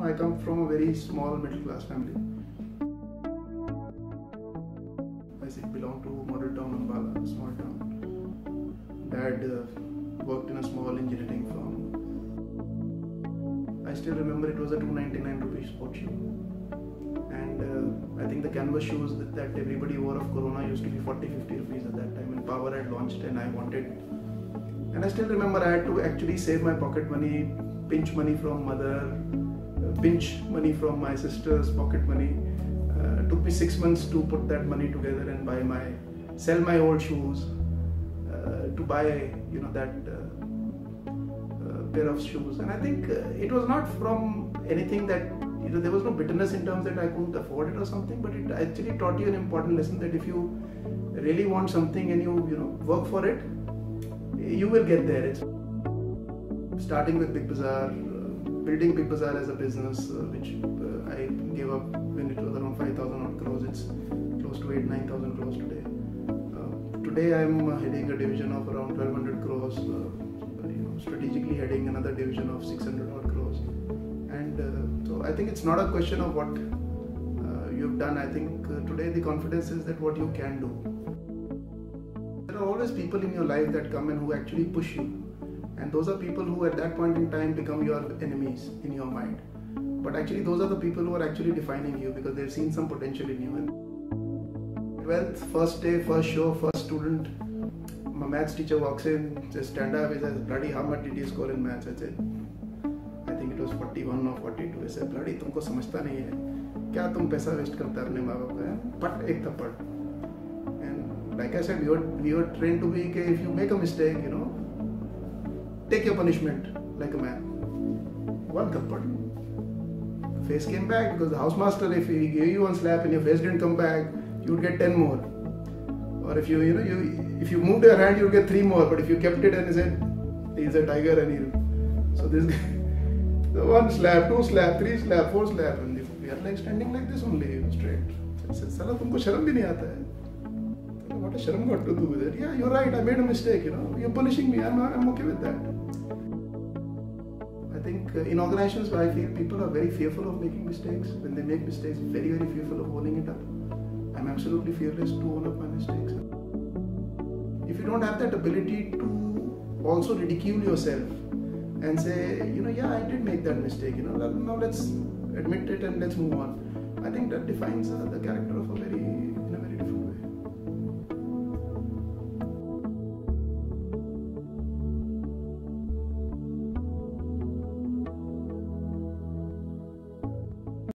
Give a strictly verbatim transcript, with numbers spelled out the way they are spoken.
know, I come from a very small middle class family. I belong to model town Ambala, a small town. Dad uh, worked in a small engineering firm. I still remember it was a two ninety-nine rupees sport shoe. And uh, I think the canvas shoes that, that everybody wore of Corona used to be forty fifty rupees at that time. And Power had launched and I wanted. And I still remember I had to actually save my pocket money, pinch money from mother, uh, pinch money from my sister's pocket money. Uh, took me six months to put that money together and buy my, sell my old shoes, uh, to buy, you know, that uh, uh, pair of shoes. And I think uh, it was not from anything that, you know, there was no bitterness in terms that I couldn't afford it or something, but it actually taught you an important lesson that if you really want something and you, you know, work for it, you will get there. It's starting with Big Bazaar, uh, building Big Bazaar as a business, uh, which uh, I gave up when it was around five thousand odd crores. It's close to eight, nine thousand crores today. Uh, today I'm heading a division of around twelve hundred crores, uh, you know, strategically heading another division of six hundred odd crores. And uh, so I think it's not a question of what uh, you've done. I think uh, today the confidence is that what you can do. There are always people in your life that come and who actually push you. And those are people who at that point in time become your enemies in your mind. But actually those are the people who are actually defining you because they've seen some potential in you. And twelfth, first day, first show, first student, my maths teacher walks in, says, stand up, he says, bloody, how much did you score in maths? I said, I think it was forty-one or forty-two. He said, bloody, तुमको समझता नहीं है, क्या तुम पैसा waste करता अपने माँ बाप का? But एक थप्पड़. And like I said, we were, we were trained to be, if you make a mistake, you know, take your punishment like a man. One thappad. Face came back because the housemaster, if he gave you one slap and your face didn't come back, you would get ten more. Or if you, you know, you if you moved your hand, you would get three more. But if you kept it and he said, he's a tiger and he, so this guy, the one slap, two slap, three slap, four slap, and we are like standing like this only, straight. I said, Sala, tumko sharam bhi nahi aata hai. What has sharam got to do with it? Yeah, you're right, I made a mistake, you know, you're punishing me, I'm, I'm okay with that. I think uh, in organizations where I feel people are very fearful of making mistakes, when they make mistakes, very, very fearful of owning it up. I'm absolutely fearless to own up my mistakes. If you don't have that ability to also ridicule yourself and say, you know, yeah, I did make that mistake, you know, now let's admit it and let's move on. I think that defines uh, the character of a very